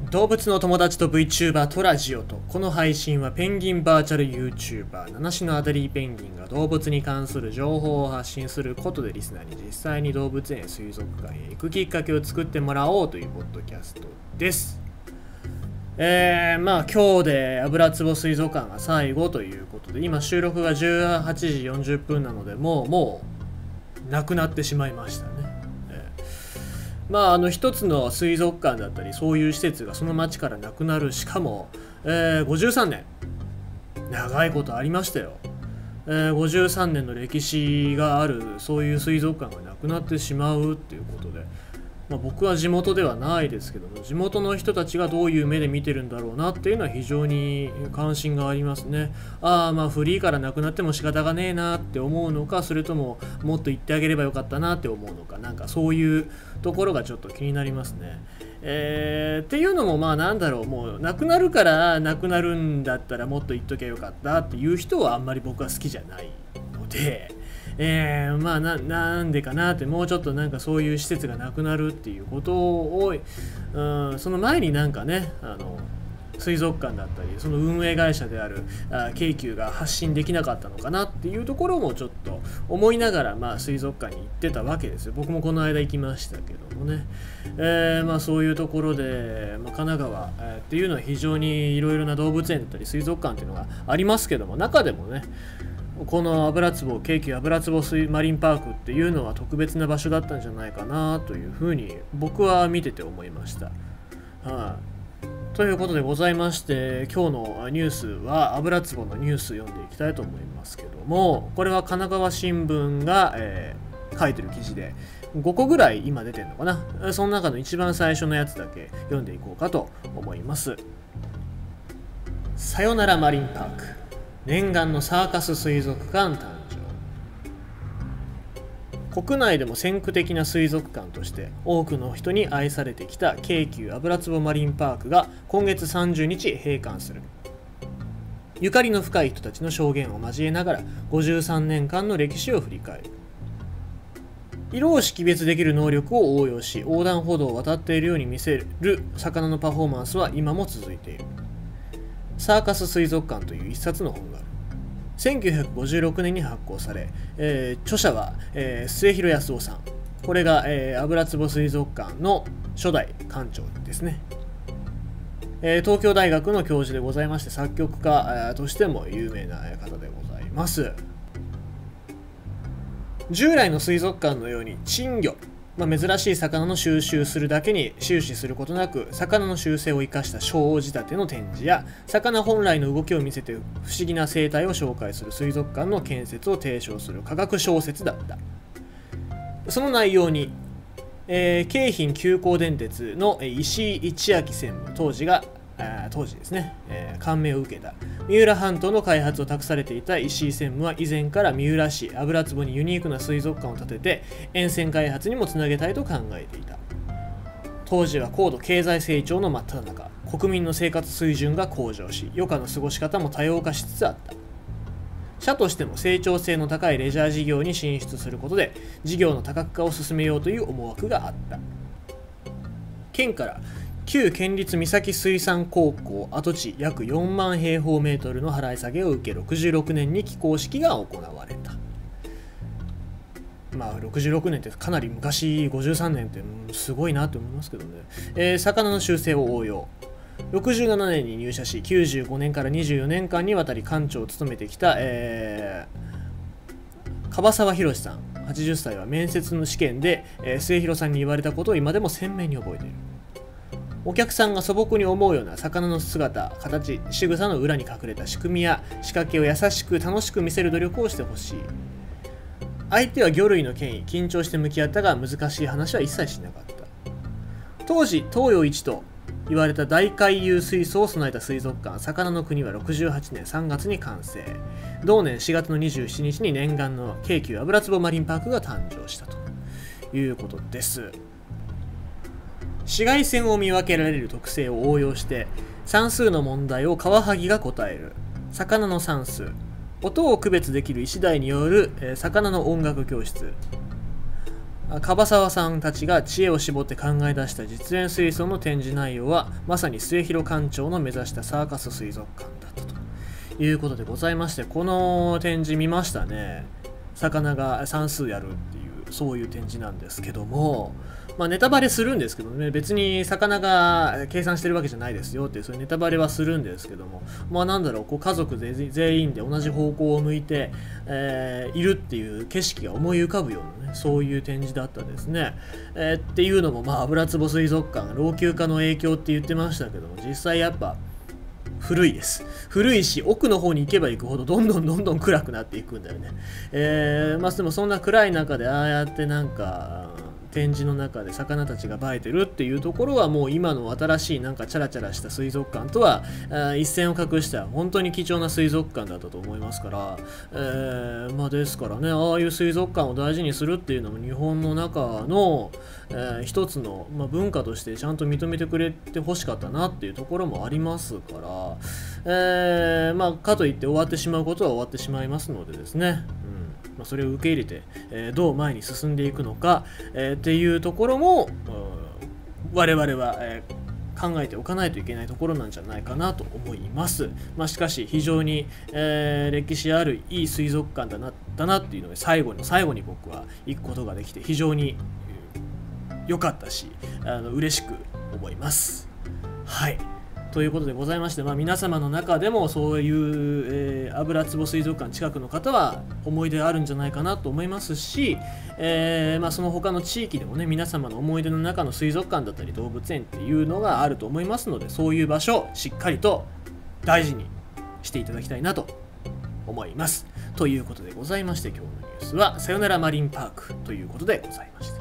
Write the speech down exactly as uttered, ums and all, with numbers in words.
動物の友達と VTuber とラジオと。この配信はペンギンバーチャル YouTuber 七種のアデリーペンギンが動物に関する情報を発信することでリスナーに実際に動物園水族館へ行くきっかけを作ってもらおうというポッドキャストです。えー、まあ今日で油壺水族館が最後ということで、今収録がじゅうはちじよんじゅっぷんなので、もうもうなくなってしまいましたね。まあ、あの一つの水族館だったりそういう施設がその町からなくなる。しかも、えー、ごじゅうさんねん、長いことありましたよ。えー、ごじゅうさんねんの歴史があるそういう水族館がなくなってしまうっていうことで、まあ、僕は地元ではないですけども、地元の人たちがどういう目で見てるんだろうなっていうのは非常に関心がありますね。ああ、まあフリーからなくなっても仕方がねえなって思うのか、それとももっと言ってあげればよかったなって思うのか、なんかそういうところがちょっと気になりますね。えー、っていうのもまあなんだろう、もうなくなるからなくなるんだったらもっと言っときゃよかったっていう人はあんまり僕は好きじゃないので、えー、まあ な, なんでかなって、もうちょっとなんかそういう施設がなくなるっていうことを、うん、その前になんかね、あの水族館だったりその運営会社であるあ京急が発信できなかったのかなっていうところもちょっと思いながら、まあ水族館に行ってたわけですよ。僕もこの間行きましたけどもね、えー、まあそういうところで、まあ、神奈川、えー、っていうのは非常にいろいろな動物園だったり水族館っていうのがありますけども、中でもねこの油壺京急油壺水マリンパークっていうのは特別な場所だったんじゃないかなというふうに僕は見てて思いました。はい、あ、ということでございまして、今日のニュースは油壺のニュース読んでいきたいと思いますけども、これは神奈川新聞が、えー、書いてる記事でごこぐらい今出てるのかな。その中の一番最初のやつだけ読んでいこうかと思います。さよならマリンパーク、念願のサーカス水族館誕生。国内でも先駆的な水族館として多くの人に愛されてきた京急油壺マリンパークが今月さんじゅうにち閉館する。ゆかりの深い人たちの証言を交えながらごじゅうさんねんかんの歴史を振り返る。色を識別できる能力を応用し横断歩道を渡っているように見せる魚のパフォーマンスは今も続いている。サーカス水族館という一冊の本がある。せんきゅうひゃくごじゅうろくねんに発行され、えー、著者は、えー、末広康夫さん。これが、えー、油壺水族館の初代館長ですね。えー、東京大学の教授でございまして、作曲家としても有名な方でございます。従来の水族館のように珍魚、まあ、珍しい魚の収集するだけに終始することなく、魚の習性を生かしたショー仕立ての展示や魚本来の動きを見せて不思議な生態を紹介する水族館の建設を提唱する科学小説だった。その内容に、えー、京浜急行電鉄の石井一明専務当時が当時ですね、えー、感銘を受けた。三浦半島の開発を託されていた石井専務は以前から三浦市油壺にユニークな水族館を建てて沿線開発にもつなげたいと考えていた。当時は高度経済成長の真っ只中、国民の生活水準が向上し余暇の過ごし方も多様化しつつあった。社としても成長性の高いレジャー事業に進出することで事業の多角化を進めようという思惑があった。県から旧県立三崎水産高校跡地約よんまんへいほうメートルの払い下げを受けろくじゅうろくねんに起工式が行われた。まあろくじゅうろくねんってかなり昔、ごじゅうさんねんってすごいなって思いますけどね。えー、魚の習性を応用。ろくじゅうななねんに入社しきゅうじゅうごねんからにじゅうよねんかんにわたり館長を務めてきた、えー、樺沢博さんはちじゅっさいは面接の試験で、えー、末広さんに言われたことを今でも鮮明に覚えている。お客さんが素朴に思うような魚の姿、形、仕草の裏に隠れた仕組みや仕掛けを優しく楽しく見せる努力をしてほしい。相手は魚類の権威、緊張して向き合ったが難しい話は一切しなかった。当時東洋一と言われた大回遊水槽を備えた水族館魚の国はろくじゅうはちねんさんがつに完成。同年しがつのにじゅうしちにちに念願の京急油壺マリンパークが誕生したということです。紫外線を見分けられる特性を応用して算数の問題をカワハギが答える。魚の算数、音を区別できる石鯛による、えー、魚の音楽教室。 樺沢さんたちが知恵を絞って考え出した実演水槽の展示内容はまさに末広館長の目指したサーカス水族館だったということでございまして、この展示見ましたね。魚が算数やるっていうそういう展示なんですけども、まあ、ネタバレするんですけどね、別に魚が計算してるわけじゃないですよっていうそういうネタバレはするんですけども、まあなんだろう、こう家族で全員で同じ方向を向いて、えー、いるっていう景色が思い浮かぶようなね、そういう展示だったですね。えー、っていうのも、まあ油壺水族館老朽化の影響って言ってましたけども、実際やっぱ古いです。古いし、奥の方に行けば行くほどどんどんどんどん暗くなっていくんだよね。えー、まあでもそんな暗い中でああやってなんか展示の中で魚たちが映えてるっていうところはもう今の新しいなんかチャラチャラした水族館とは一線を画した本当に貴重な水族館だったと思いますから、えー、まあですからね、ああいう水族館を大事にするっていうのも日本の中の、えー、一つの、まあ、文化としてちゃんと認めてくれてほしかったなっていうところもありますから、えー、まあかといって終わってしまうことは終わってしまいますのでですね、まあ、それを受け入れて、えー、どう前に進んでいくのか、えー、っていうところも我々は、えー、考えておかないといけないところなんじゃないかなと思います。まあ、しかし非常に、えー、歴史あるいい水族館だなだなっていうので最後の最後に僕は行くことができて非常に良かったし、あの嬉しく思います。はい。ということでございまして、まあ、皆様の中でもそういう、えー、油壺水族館近くの方は思い出あるんじゃないかなと思いますし、えーまあ、その他の地域でもね、皆様の思い出の中の水族館だったり動物園っていうのがあると思いますので、そういう場所をしっかりと大事にしていただきたいなと思います。ということでございまして、今日のニュースはさよならマリンパークということでございました。